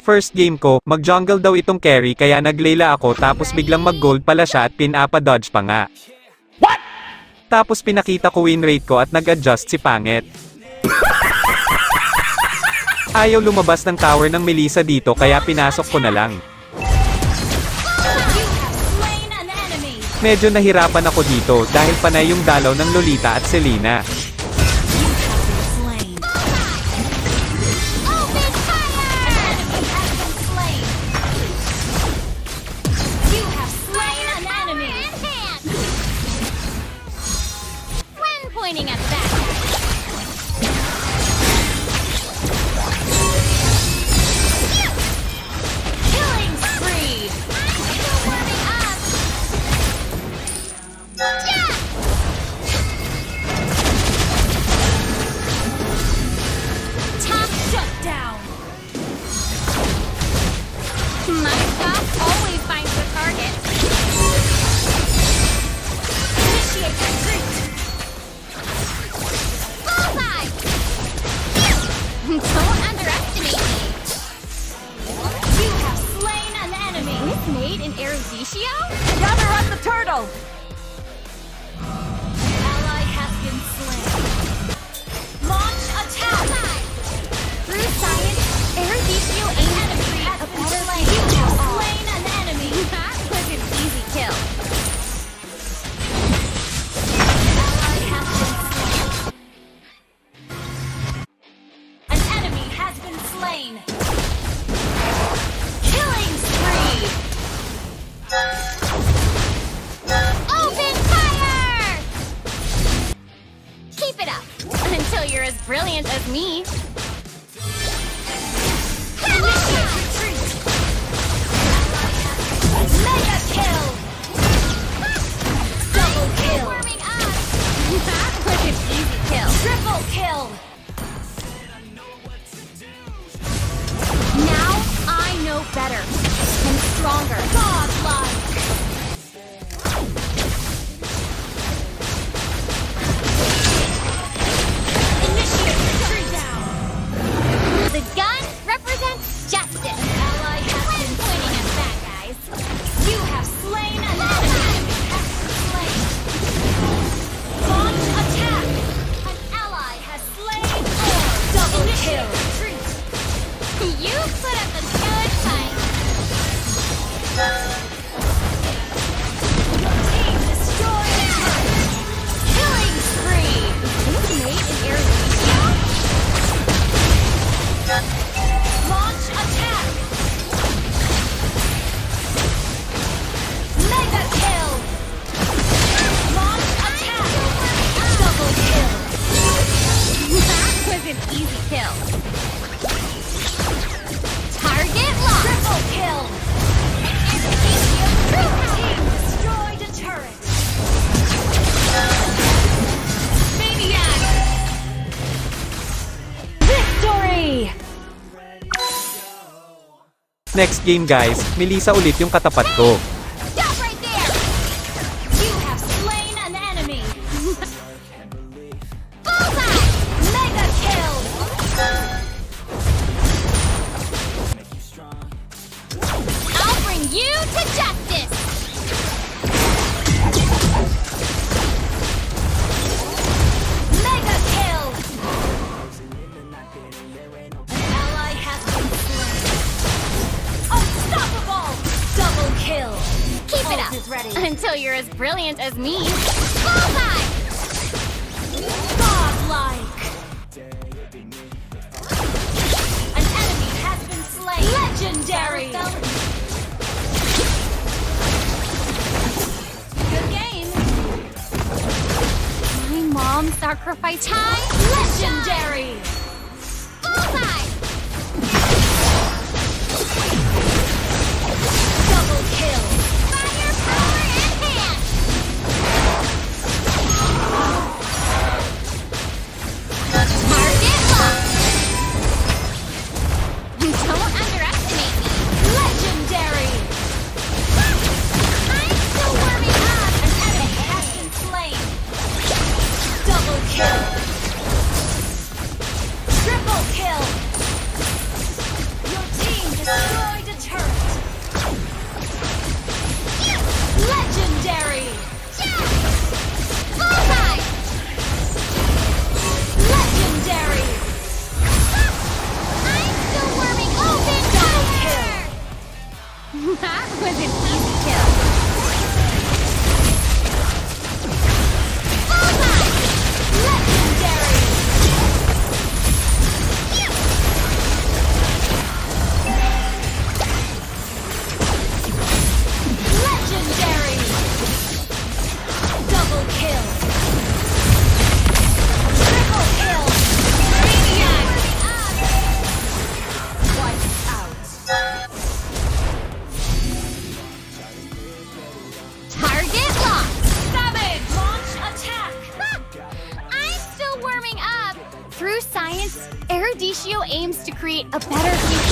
First game ko, mag-jungle daw itong carry kaya naglayla ako tapos biglang mag-gold pala siya at pinapa-dodge pa nga. What? Tapos pinakita ko win rate ko at nag-adjust si Pangit. Ayaw lumabas ng tower ng Melissa dito kaya pinasok ko na lang. Medyo nahirapan ako dito dahil panay yung dalaw ng Lolita at Selena. Pointing at that. Killing spree. I'm still warming up. Yeah. Top shutdown. My stop always finds the target. Initiate retreat. Don't underestimate me! You have slain an enemy! This made in Eruditio? Gather up the turtle! Ally has been slain. Launch attack! Through science, Eruditio ain't enemy has been slain. You have slain an enemy! That was an easy kill. Ally has been slain. Slain. Killing spree. Open fire! Keep it up until you're as brilliant as me. Initiate retreat. Mega kill. Double kill. Warming up. That was an easy kill. Triple kill. Now I know better and stronger. Godlike. Initiate retreat down. The gun represents justice. Ally has been pointing at that, guys. You have slain an enemy. Slain. Launch attack. An ally has slain. Double kill. You put up a good fight. Team destroyed. Killing spree. This made in Eruditio? Launch attack. Mega kill. Launch attack. Double kill. That was an easy kill. Target locked! Triple kill! Team destroyed a turret! Maniac! Victory! Next game guys, Melissa ulit yung katapat ko. Stop right there! You have slain an enemy! Bullseye! Mega kill! You to justice! Mega kill! An ally has been slain. Unstoppable! Double kill! Keep it up until you're as brilliant as me. Bullseye! Godlike! An enemy has been slain. Legendary! Mom sacrifice time. Legendary. Bullseye. Double kill. Firepower enhanced. Target locked. Don't underestimate me. Legendary. I'm still warming up. An enemy has been slain. Double kill! was an easy kill. Bullseye! Legendary! Legendary! Double kill! Triple kill! Maniac! Wiped out. Target locked! Savage! Launch attack! I'm still warming up! Through science, Eruditio aims to create a better future